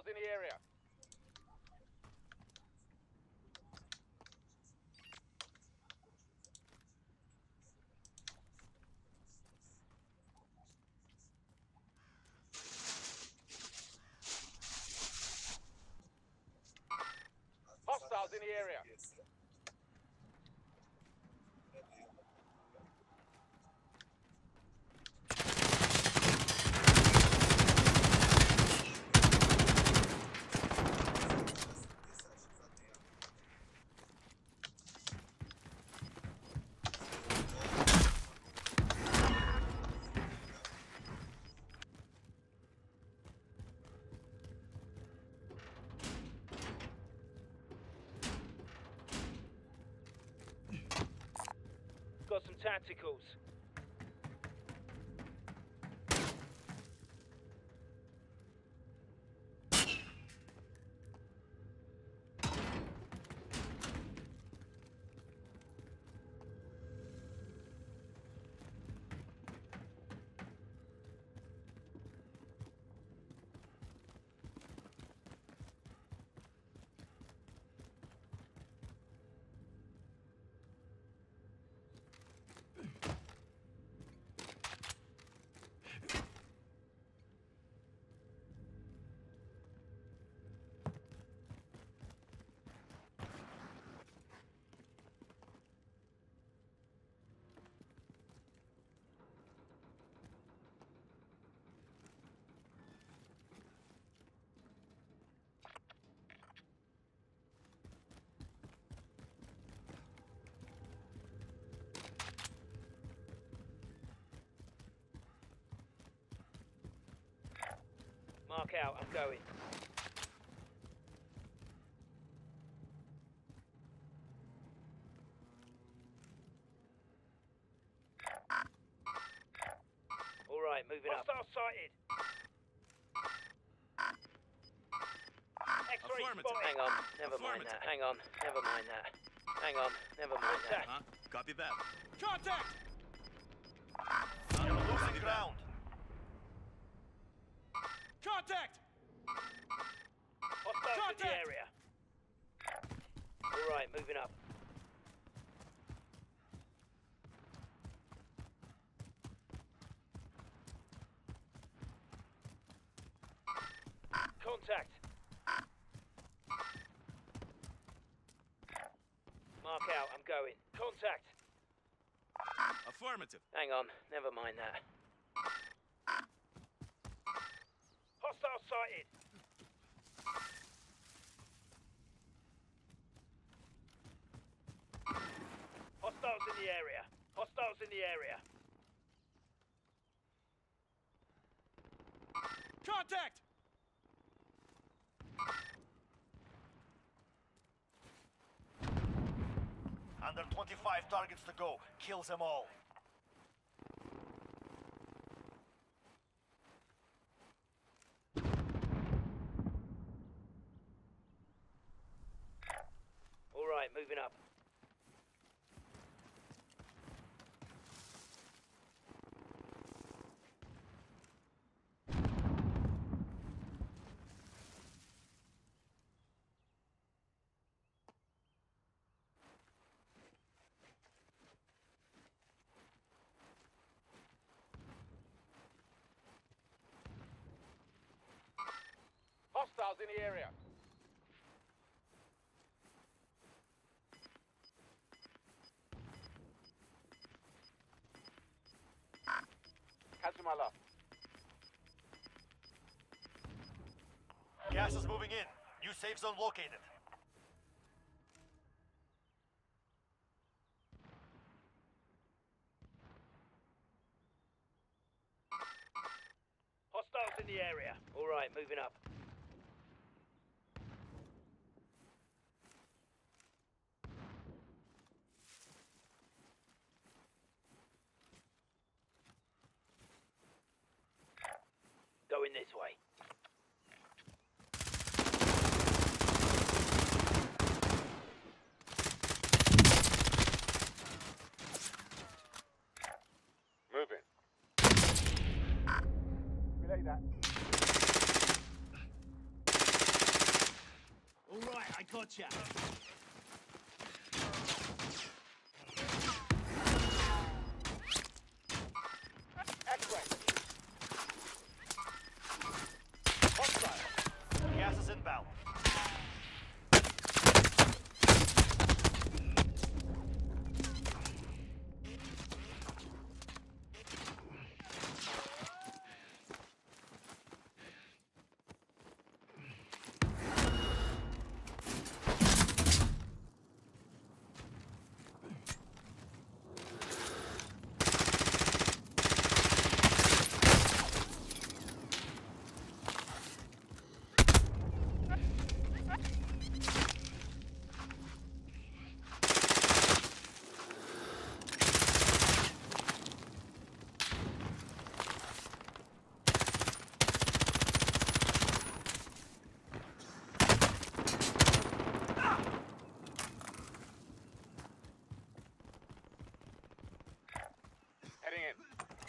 in the area. Hostiles in the area. Got some tacticals. Mark out, I'm going. All right, moving up. Hostile sighted. X-ray spotted. Hang on, never mind that. Hang on, never mind that. Hang on, never mind that. Huh? Copy that. Contact! You're losing ground. Contact! Hostiles in the area. All right, moving up. Contact. Mark out, I'm going. Contact. Affirmative. Hang on, never mind that. Hostile sighted. Hostiles in the area. Hostiles in the area. Contact! Under 25 targets to go. Kill them all. All right, moving up. Hostiles in the area. Cancel my left. Gas is moving in. New safe zone located. Hostiles in the area. All right, moving up. Going this way. Moving. Relay that. Watch out. Hostile. Gas is inbound. Heading in.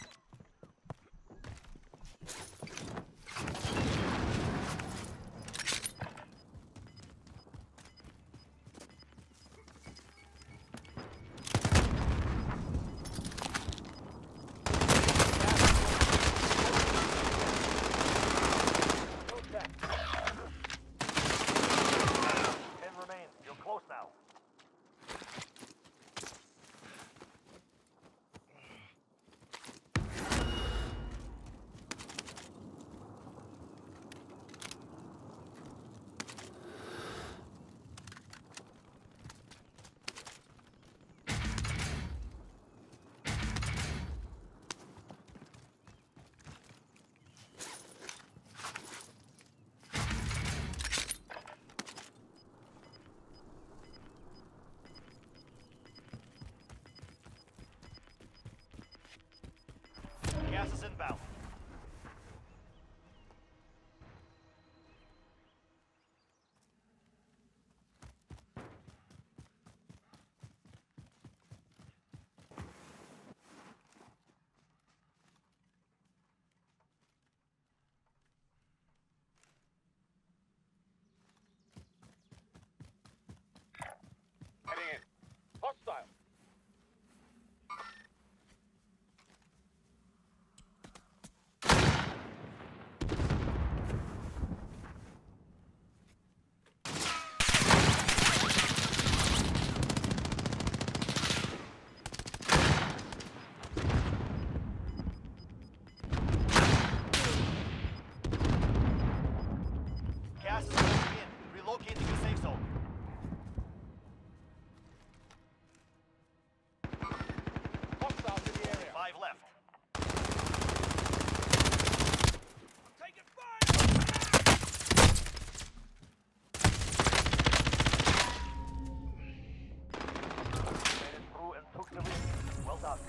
Ten remain. You're close now. Gas is inbound. Heading in. Hostile. Gas is moving in. Relocating the safe zone. Hostiles in the area. 5 left. Taking fire! Made it through and took the lead. Well done.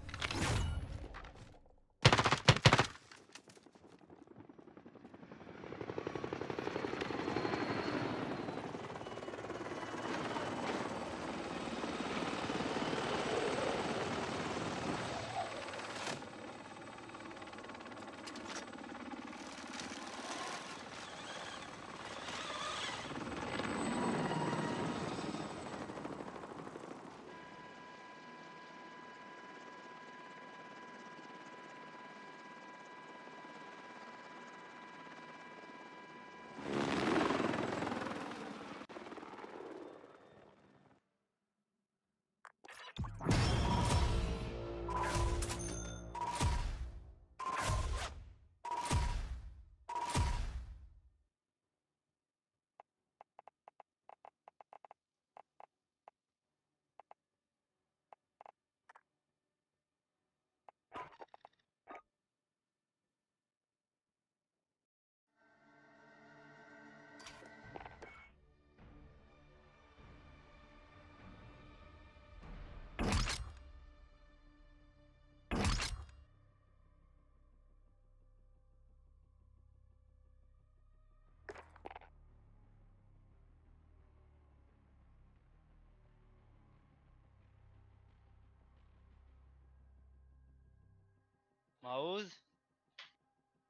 Mouse.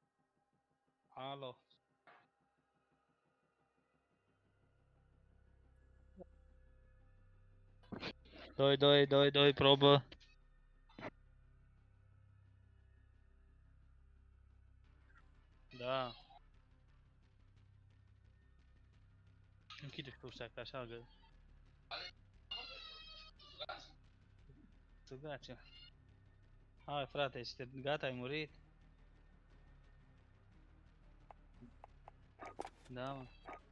Hello. Doi, probă. Da. Închide și ușa, că așa gă. Tugace. Hai frate, ești gata, ai murit? Da, mă.